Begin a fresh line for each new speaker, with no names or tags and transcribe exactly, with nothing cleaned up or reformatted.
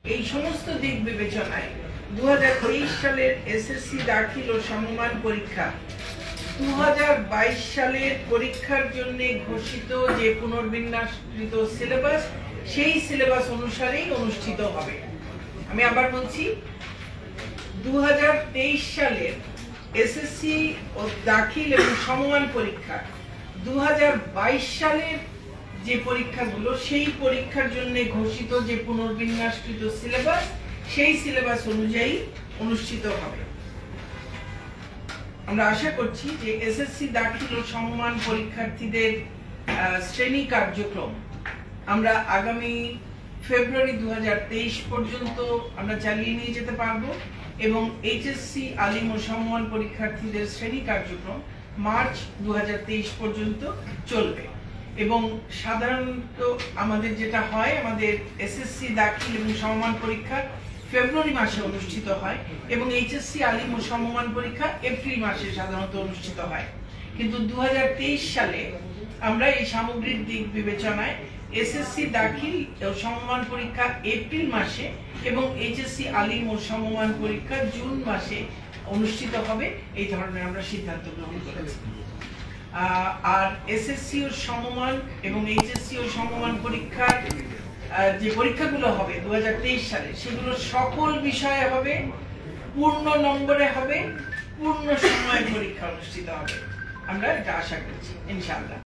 এই সমস্ত দিক বিবেচনায় দু হাজার তেইশ সালের এসএসসি দাখিল ও সমমান পরীক্ষা দু হাজার বাইশ সালের পরীক্ষার জন্য ঘোষিত যে পুনর্বিন্যাসকৃত সিলেবাস সেই সিলেবাস অনুসারেই অনুষ্ঠিত হবে। আমি আবার বলছি, দু হাজার তেইশ সালের এসএসসি ও দাখিল এবং সমমান পরীক্ষা দু হাজার বাইশ সালের যে পরীক্ষাগুলো সেই পরীক্ষার জন্য ঘোষিত যে পুনর্বিন্যাসকৃত সিলেবাস সেই সিলেবাস অনুযায়ী অনুষ্ঠিত হবে। আমরা আশা করছি যে এসএসসি দাখিল ও সমমান পরীক্ষার্থীদের শ্রেণী কার্যক্রম আমরা আগামী ফেব্রুয়ারি দু হাজার তেইশ পর্যন্ত আমরা চালিয়ে নিয়ে যেতে পারবো এবং এইচএসসি আলিম ও সমমান পরীক্ষার্থীদের শ্রেণী কার্যক্রম মার্চ দু হাজার তেইশ পর্যন্ত চলবে। এবং সাধারণত আমাদের যেটা হয়, আমাদের এসএসসি দাখিল এবং সমমান পরীক্ষা ফেব্রুয়ারি মাসে অনুষ্ঠিত হয় এবং এইচএসসি আলিম ও সমমান পরীক্ষা এপ্রিল মাসে সাধারণত অনুষ্ঠিত হয়। কিন্তু দু হাজার তেইশ সালে আমরা এই সামগ্রিক দিক বিবেচনায় এসএসসি দাখিল ও সমমান পরীক্ষা এপ্রিল মাসে এবং এইচএসসি আলিম ও সমমান পরীক্ষা জুন মাসে অনুষ্ঠিত হবে এই ধরনের আমরা সিদ্ধান্ত গ্রহণ করেছি। আর এসএসসি ও সমমান এবং এইচএসসি ও সমমান পরীক্ষার যে পরীক্ষাগুলো হবে দু হাজার তেইশ সালে সেগুলো সকল বিষয়ে হবে, পূর্ণ নম্বরে হবে, পূর্ণ সময়ে পরীক্ষা অনুষ্ঠিত হবে। আমরা এটা আশা করছি ইনশাআল্লাহ।